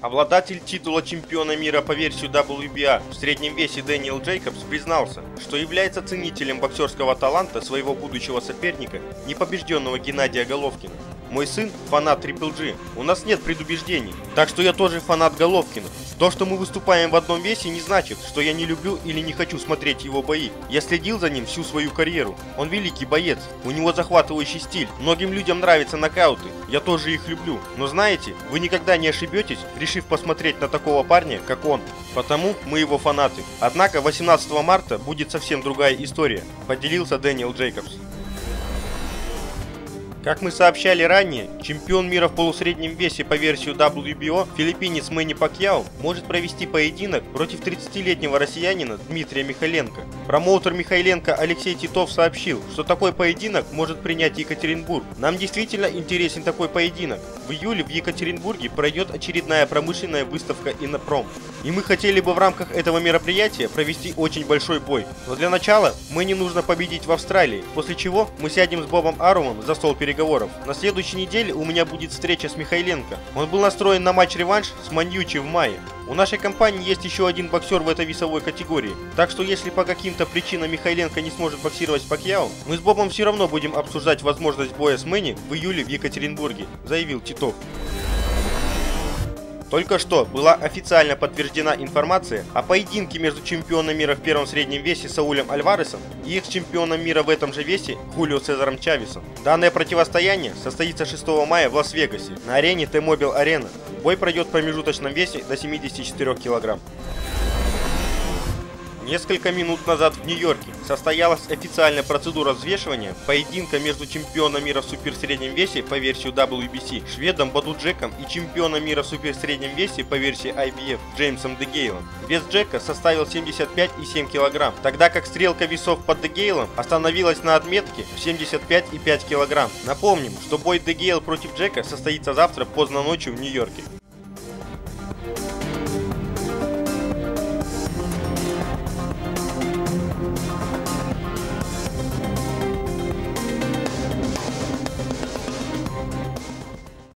Обладатель титула чемпиона мира по версии WBA в среднем весе Дэниел Джейкобс признался, что является ценителем боксерского таланта своего будущего соперника, непобежденного Геннадия Головкина. Мой сын – фанат Triple G, у нас нет предубеждений, так что я тоже фанат Головкина. То, что мы выступаем в одном весе, не значит, что я не люблю или не хочу смотреть его бои. Я следил за ним всю свою карьеру. Он великий боец, у него захватывающий стиль. Многим людям нравятся нокауты, я тоже их люблю. Но знаете, вы никогда не ошибетесь, решив посмотреть на такого парня, как он. Потому мы его фанаты. Однако 18 марта будет совсем другая история, поделился Дэниел Джейкобс. Как мы сообщали ранее, чемпион мира в полусреднем весе по версии WBO, филиппинец Мэнни Пакьяо, может провести поединок против 30-летнего россиянина Дмитрия Михайленко. Промоутер Михайленко Алексей Титов сообщил, что такой поединок может принять Екатеринбург. Нам действительно интересен такой поединок. В июле в Екатеринбурге пройдет очередная промышленная выставка Иннопром. И мы хотели бы в рамках этого мероприятия провести очень большой бой. Но для начала Мэнни нужно победить в Австралии, после чего мы сядем с Бобом Арумом за стол переговоров. На следующей неделе у меня будет встреча с Михайленко. Он был настроен на матч-реванш с Маньючи в мае. У нашей компании есть еще один боксер в этой весовой категории. Так что если по каким-то причинам Михайленко не сможет боксировать с Пакьяо, мы с Бобом все равно будем обсуждать возможность боя с Мэнни в июле в Екатеринбурге, заявил Титов. Только что была официально подтверждена информация о поединке между чемпионом мира в первом среднем весе Саулем Альваресом и экс-чемпионом мира в этом же весе Хулио Цезаром Чавесом. Данное противостояние состоится 6 мая в Лас-Вегасе на арене T-Mobile Arena. Бой пройдет в промежуточном весе до 74 кг. Несколько минут назад в Нью-Йорке состоялась официальная процедура взвешивания поединка между чемпионом мира в суперсреднем весе по версии WBC шведом Баду Джеком и чемпионом мира в суперсреднем весе по версии IBF Джеймсом Де Гейлом. Вес Джека составил 75,7 кг, тогда как стрелка весов под Де Гейлом остановилась на отметке в 75,5 кг. Напомним, что бой Де Гейл против Джека состоится завтра поздно ночью в Нью-Йорке.